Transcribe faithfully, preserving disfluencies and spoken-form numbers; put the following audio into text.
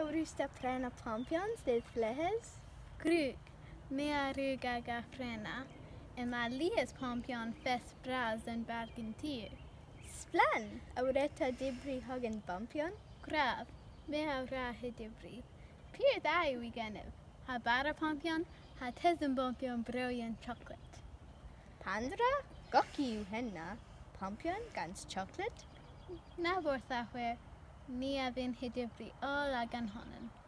rústa Prena Pompyons dydd flehes? Grŵg, mi a rŵg ag a Prena, yma lias Pompyon fes bras yn bargyn tir. Splan, awreta dibri hagen Pompyon? Graf, mi a ra hy dibri. Pyr dda yw i gennyf. Ha bara Pompyon, ha tesyn Pompyon brilliant chocolate. Pandra? Goki yw henna. Pompyon gans chocolate? Na wrth a hwyr, mi a fi'n hydibri ol ag an honan.